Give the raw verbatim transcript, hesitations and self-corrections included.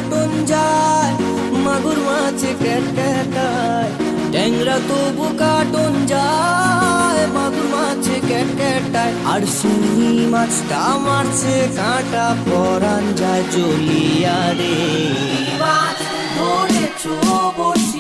Carton যায়, মাগুর মাছ ক্যাটক্যাটায়, ট্যাংরা তবু কাটন যায়, মাগুর মাছ ক্যাটক্যাটায়। আর শিঙি মাছটা মারছে কাঁটা, পরান যায় জ্বলিয়া রে। মাছ ধরেছো বসে